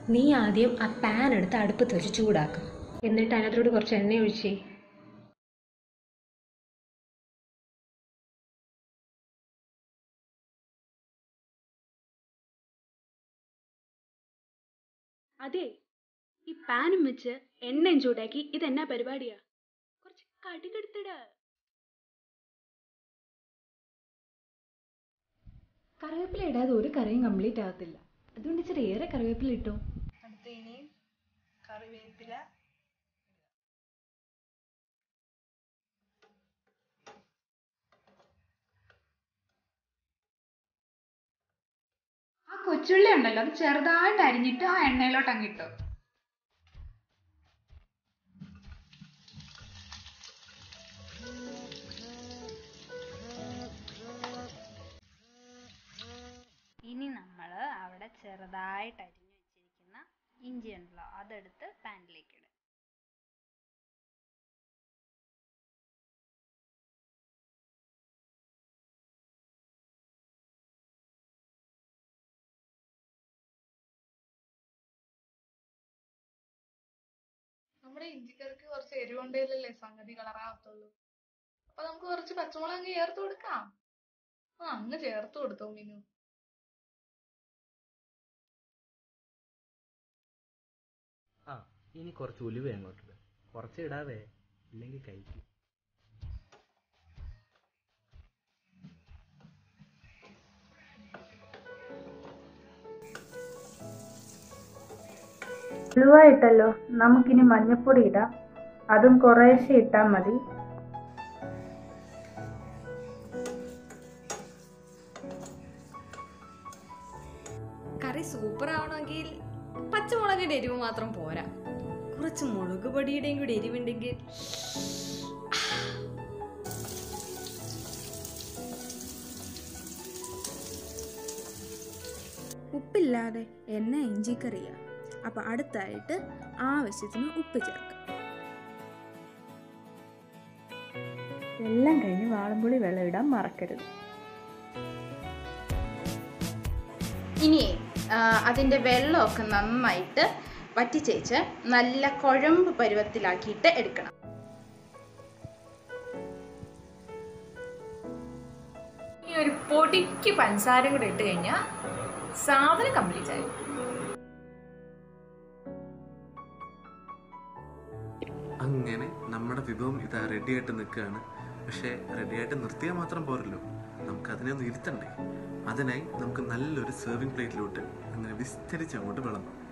നീ ആദ്യം ആ പാൻ എടുത്ത് അടുപ്പത്ത് വെച്ച് ചൂടാക്കും. എന്നിട്ട് അതിനകത്തോട്ട് കുറച്ച് എണ്ണ ഒഴിച്ചേ. അതെ, ഈ പാനും വെച്ച് എണ്ണയും ചൂടാക്കി ഇതെന്നാ പരിപാടിയാ? കുറച്ച് കടുകെടുത്തിട. കറിവേപ്പില ഇടാതെ ഒരു കറിയും കംപ്ലീറ്റ് ആകത്തില്ല. അതുകൊണ്ട് ഇച്ചിരി ഏറെ കറിവേപ്പില ഇട്ടോ. അടുത്ത് ഇനി കറിവേപ്പില, ആ കൊച്ചുള്ളി ഉണ്ടല്ലോ, അത് ചെറുതായിട്ട് അരിഞ്ഞിട്ട് ആ എണ്ണയിലോട്ട് അങ്ങിട്ടു. ഇനി നമ്മൾ അവിടെ ചെറുതായിട്ട് അരിഞ്ഞു വെച്ചിരിക്കുന്ന ഇഞ്ചി ഉണ്ടല്ലോ, അതെടുത്ത് പാനിലേക്ക് ഇടും. നമ്മുടെ ഇഞ്ചിക്കറിക്ക് കുറച്ച് എരിവുണ്ടല്ലേ സംഗതി കളറാവത്തുള്ളൂ. അപ്പൊ നമുക്ക് കുറച്ച് പച്ചമുളക് അങ്ങ് ചേർത്ത് കൊടുക്കാം. അങ്ങ് ചേർത്ത് കൊടുത്തോ മീനു. ഇനി കുറച്ച് ഉലുവ അങ്ങോട്ടിട്. കുറച്ച് ഇടാവേ, ഇല്ലെങ്കിൽ കഴിക്കും. ഉലുവ ഇട്ടല്ലോ, നമുക്കിനി മഞ്ഞൾപ്പൊടി ഇടാം. അതും കുറേശ്ശെ ഇട്ടാൽ മതി. കറി സൂപ്പർ ആവണമെങ്കിൽ പച്ചമുളകിന്റെ എരിവ് മാത്രം പോരാ, കുറച്ച് മുളക് പൊടിയുടെയും കൂടി എരിവുണ്ടെങ്കിൽ ഉപ്പില്ലാതെ എണ്ണ ഇഞ്ചിക്കറിയാ. അപ്പം അടുത്തായിട്ട് ആവശ്യത്തിന് ഉപ്പ് ചേർക്കാം. എല്ലാം കഴിഞ്ഞ് വാളംപുളി വെള്ളം ഇടാൻ മറക്കരുത്. ഇനി അതിൻ്റെ വെള്ളമൊക്കെ നന്നായിട്ട് വറ്റിച്ചേച്ച് നല്ല കുഴമ്പ് പരുവത്തിലാക്കിയിട്ട് എടുക്കണം. ഈ ഒരു പൊടിക്ക് പഞ്ചസാരയും കൂടെ ഇട്ട് കഴിഞ്ഞാൽ സാധനം കംപ്ലീറ്റ് ആയി. അങ്ങനെ നമ്മുടെ വിഭവം ഇതാ റെഡിയായിട്ട് നിൽക്കുകയാണ്. പക്ഷേ റെഡിയായിട്ട് നിർത്തിയാൽ മാത്രം പോരല്ലോ, നമുക്കതിനെ ഒന്ന് ഇരുത്തണ്ടേ. അതിനായി നമുക്ക് നല്ലൊരു സെർവിങ് പ്ലേറ്റിലോട്ട് അങ്ങനെ വിസ്തരിച്ച് അങ്ങോട്ട് വിളമ്പും.